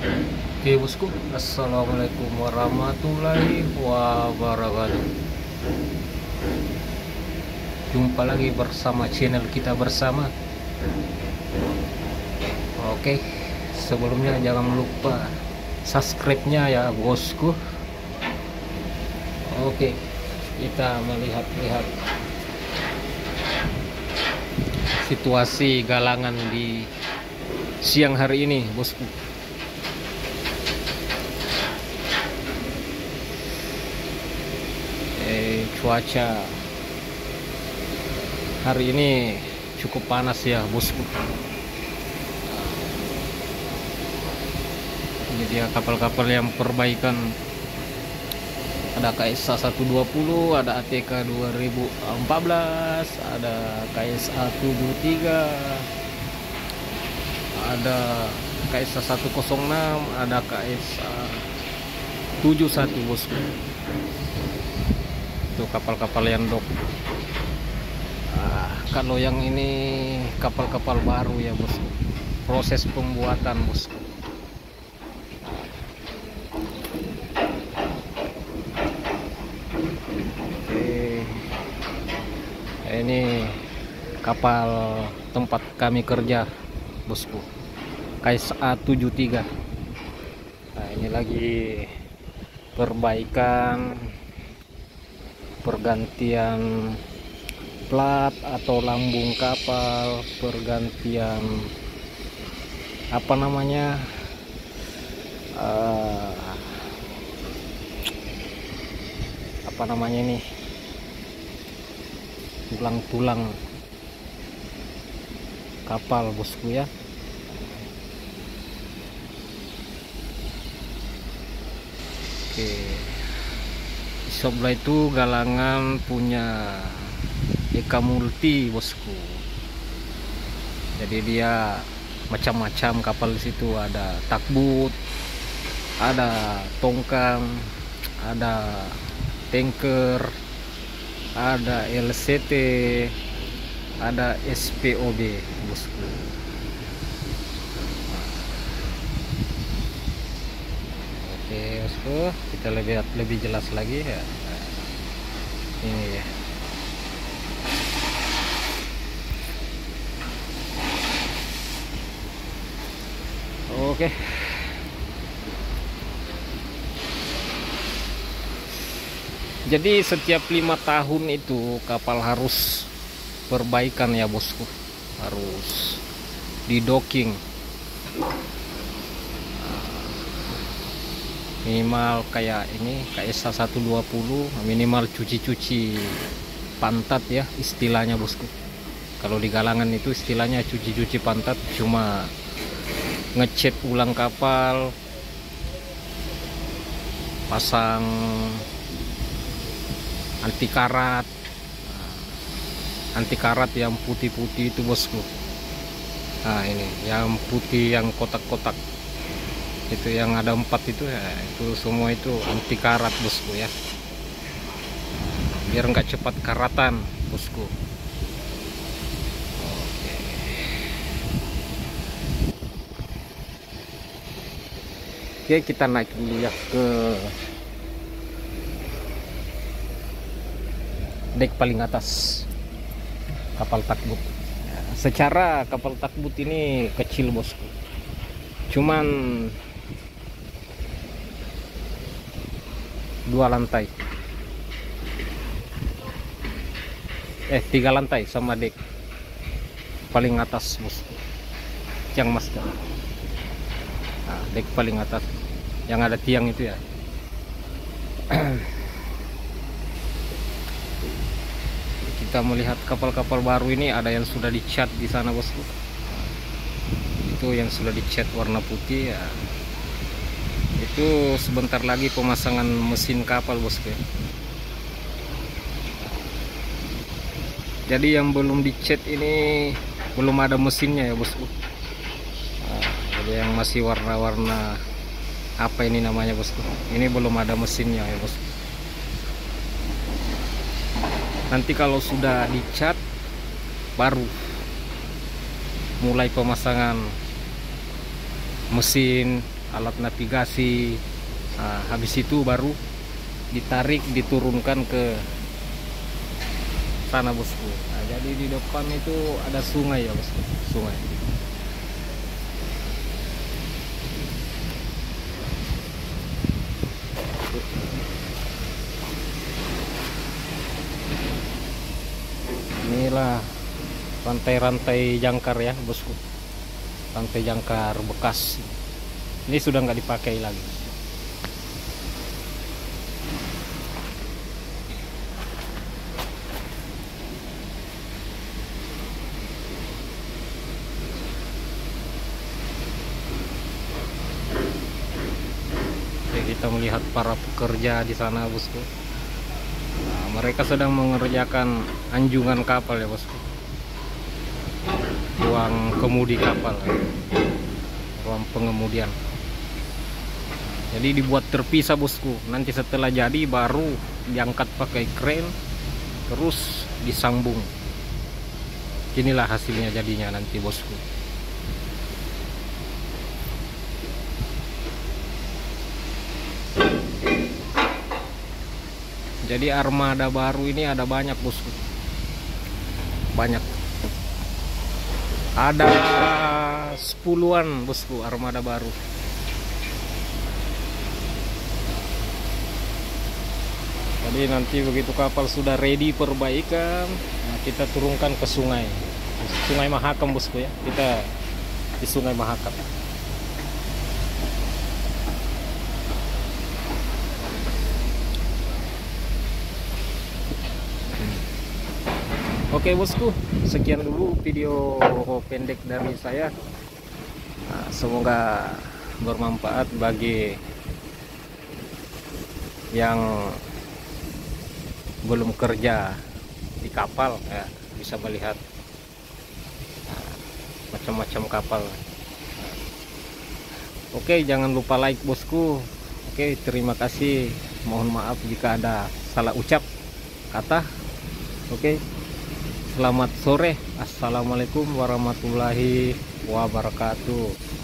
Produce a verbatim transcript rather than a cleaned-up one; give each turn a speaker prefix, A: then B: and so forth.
A: Oke bosku, assalamualaikum warahmatullahi wabarakatuh. Jumpa lagi bersama channel kita bersama. Oke, sebelumnya jangan lupa subscribe-nya ya bosku. Oke, kita melihat-lihat situasi galangan di siang hari ini bosku. Eh, cuaca hari ini cukup panas ya bosku. Jadi ya kapal-kapal yang perbaikan, ada K S A seratus dua puluh, ada A T K dua ribu empat belas, ada K S A tujuh puluh tiga, ada K S A seratus enam, ada K S A tujuh puluh satu bosku. Itu kapal-kapal yang dok. Nah, kalau yang ini kapal-kapal baru ya bosku, proses pembuatan bosku. Oke, ini kapal tempat kami kerja bosku, K S A tujuh puluh tiga. Nah, ini lagi perbaikan, pergantian plat atau lambung kapal, pergantian apa namanya uh, apa namanya ini tulang-tulang kapal bosku ya. Oke, sebelah itu galangan punya Eka Multi bosku. Jadi dia macam-macam kapal di situ, ada takbut, ada tongkang, ada tanker, ada L C T, ada S P O B bosku. Oke bosku, kita lihat lebih jelas lagi ya. Ini ya. Oke. Jadi setiap lima tahun itu kapal harus perbaikan ya bosku, harus di docking. Minimal kayak ini K S A seratus dua puluh, minimal cuci-cuci pantat ya istilahnya bosku. Kalau di galangan itu istilahnya cuci-cuci pantat, cuma ngecat ulang kapal, pasang anti karat, anti karat yang putih-putih itu bosku. Nah ini yang putih yang kotak-kotak itu, yang ada empat itu ya, itu semua itu anti karat bosku ya, biar nggak cepat karatan bosku. Oke, kita naik dulu ya ke dek paling atas kapal takbut. Ya, secara kapal takbut ini kecil bosku, cuman dua lantai, eh tiga lantai sama dek paling atas bosku, yang master. Nah, dek paling atas yang ada tiang itu ya. Kita melihat kapal-kapal baru ini, ada yang sudah dicat di sana bosku. Itu yang sudah dicat warna putih ya. Itu sebentar lagi pemasangan mesin kapal bosku ya. Jadi yang belum dicat ini belum ada mesinnya ya bosku. Nah, jadi yang masih warna-warna apa ini namanya bosku, ini belum ada mesinnya ya bosku. Nanti kalau sudah dicat baru mulai pemasangan mesin alat navigasi. Nah, habis itu baru ditarik diturunkan ke sana bosku. Nah, jadi di depan itu ada sungai ya bosku, sungai. Inilah rantai-rantai jangkar ya bosku, rantai jangkar bekas. Ini sudah nggak dipakai lagi. Oke, kita melihat para pekerja di sana bosku. Nah, mereka sedang mengerjakan anjungan kapal ya bosku, ruang kemudi kapal, ruang pengemudian. Jadi dibuat terpisah bosku. Nanti setelah jadi baru diangkat pakai kren, terus disambung. Inilah hasilnya jadinya nanti bosku. Jadi armada baru ini ada banyak bosku, banyak. Ada sepuluhan bosku armada baru. Jadi nanti begitu kapal sudah ready perbaikan, nah kita turunkan ke sungai, Sungai Mahakam bosku ya. Kita di Sungai Mahakam. Oke bosku, sekian dulu video pendek dari saya. Nah, semoga bermanfaat bagi yang belum kerja di kapal ya, bisa melihat nah, macam-macam kapal. Nah, oke, jangan lupa like bosku. Oke, terima kasih. Mohon maaf jika ada salah ucap kata. Oke, selamat sore. Assalamualaikum warahmatullahi wabarakatuh.